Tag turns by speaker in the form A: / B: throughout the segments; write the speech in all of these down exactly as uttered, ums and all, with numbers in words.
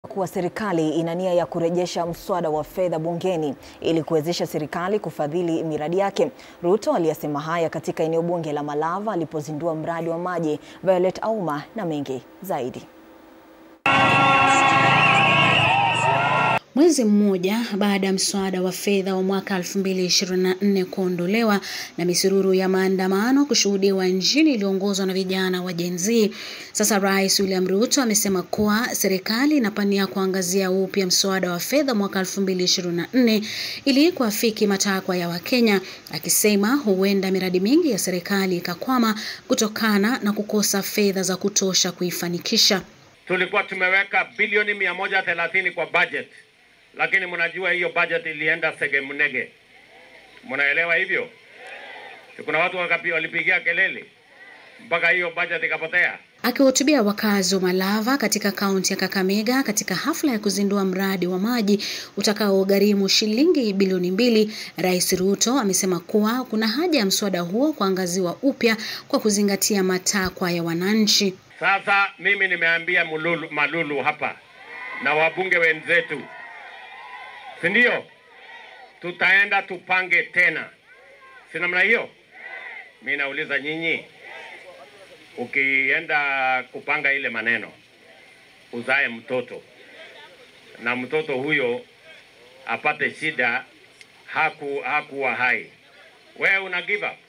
A: Kuwa serikali ina nia ya kurejesha mswada wa fedha bungeni ili kuwezesha serikali kufadhili miradi yake. Ruto aliyasema haya katika eneo bunge la Malava alipozindua mradi wa maji. Violet Auma na mengi zaidi.
B: Mwezi mmoja baada ya mswada wa fedha wa mwaka elfu mbili ishirini na nne kuondolewa na misururu ya maandamano kushuhudiwa nchini iliyoongozwa na vijana wa Gen Z, sasa Rais William Ruto amesema kuwa serikali inapania kuangazia upya mswada wa fedha mwaka elfu mbili ishirini na nne ili kuafiki matakwa ya Wakenya, akisema huenda miradi mingi ya serikali ikakwama kutokana na kukosa fedha za kutosha kuifanikisha.
C: Tulikuwa tumeweka bilioni mia moja thelathini kwa budget. Lakini mnajua hiyo budget ilienda segemnege. Mnaelewa hivyo? Kuna watu walipigia kelele mpaka hiyo budget ikapotea.
B: Akihutubia wakazi wa Malava katika kaunti ya Kakamega katika hafla ya kuzindua mradi wa maji utakaogharimu shilingi bilioni mbili, Rais Ruto amesema kuwa kuna haja ya mswada huo kuangaziwa upya kwa kuzingatia matakwa ya wananchi.
C: Sasa mimi nimeambia mululu, malulu hapa na wabunge wenzetu, sindio? Tutaenda tupange tena. Si namna hiyo? Mimi nauliza nyinyi, ukienda kupanga ile maneno, uzae mtoto na mtoto huyo apate shida, haku hakuwa hai, wewe una give up?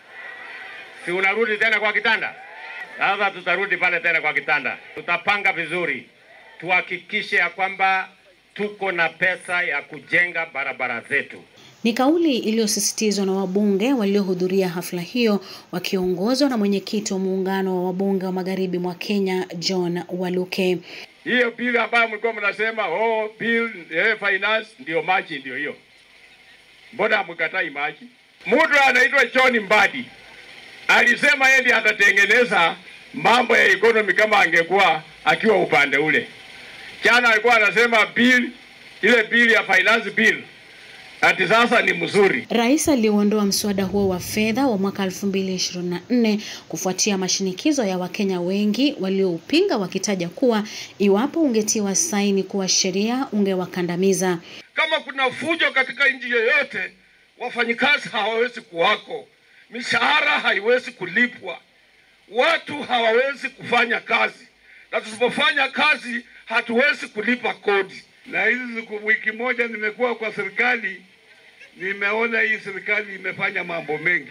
C: Si unarudi tena kwa kitanda? Sasa tutarudi pale tena kwa kitanda. Tutapanga vizuri, tuhakikishe ya kwamba tuko na pesa ya kujenga barabara zetu.
B: Ni kauli iliyosisitizwa na wabunge waliohudhuria hafla hiyo wakiongozwa na mwenyekiti wa muungano wa wabunge wa magharibi mwa Kenya, John Waluke.
C: Hiyo bill ambayo mlikuwa mnasema oh bill eh, finance ndio maji ndio hiyo. Mbona mkatai maji? Mtu anaitwa John Mbadi alisema yeye ndiye atatengeneza mambo ya economy kama angekuwa akiwa upande ule. Jana alikuwa anasema bill, ile bill ya finance bill ati sasa ni mzuri.
B: Rais aliondoa mswada huo wa fedha wa mwaka elfu mbili ishirini na nne kufuatia mashinikizo ya Wakenya wengi walioupinga wakitaja kuwa iwapo ungetiwa saini kuwa sheria ungewakandamiza.
C: Kama kuna fujo katika nchi yoyote, wafanyikazi hawawezi kuwako, mishahara haiwezi kulipwa, watu hawawezi kufanya kazi, na tusipofanya kazi hatuwezi kulipa kodi. Na hizi wiki moja nimekuwa kwa serikali, nimeona hii serikali imefanya mambo mengi.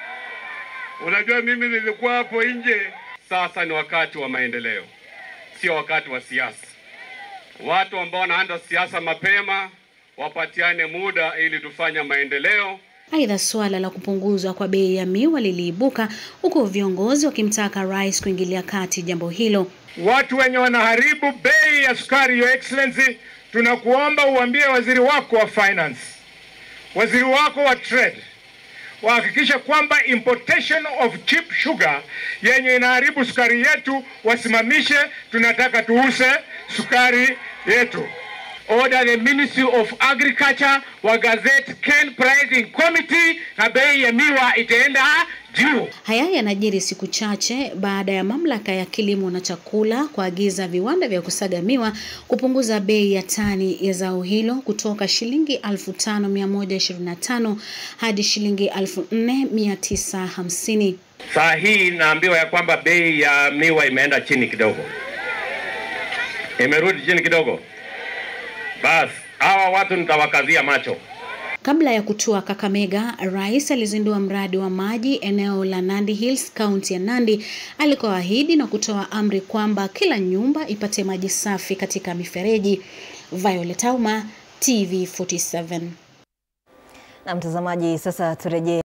C: Unajua mimi nilikuwa hapo nje. Sasa ni wakati wa maendeleo, sio wakati wa siasa. Watu ambao wanaanza siasa mapema wapatiane muda ili tufanye maendeleo.
B: Aidha, swala la kupunguzwa kwa bei ya miwa liliibuka huko viongozi wakimtaka rais kuingilia kati jambo hilo.
C: Watu wenye wanaharibu bei ya sukari, Your Excellency, tunakuomba uambie waziri wako wa finance, waziri wako wa trade, wahakikisha kwamba importation of cheap sugar yenye inaharibu sukari yetu wasimamishe. Tunataka tuuse sukari yetu. Order the Ministry of Agriculture wa gazette Ken Pricing Committee na bei ya miwa itaenda juu.
B: Haya yanajiri siku chache baada ya mamlaka ya kilimo na chakula kuagiza viwanda vya kusaga miwa kupunguza bei ya tani ya zao hilo kutoka shilingi elfu tano mia moja ishirini na tano hadi shilingi elfu nne mia tisa hamsini.
C: Saa hii naambiwa ya kwamba bei ya miwa imeenda chini kidogo. Imerudi chini kidogo. Bas, hawa watu nitawakazia macho.
B: Kabla ya kutua Kakamega, Rais alizindua mradi wa maji eneo la Nandi Hills, kaunti ya Nandi, alikoahidi na kutoa amri kwamba kila nyumba ipate maji safi katika mifereji. Violet Auma, T V arobaini na saba.
A: Na mtazamaji, sasa turejee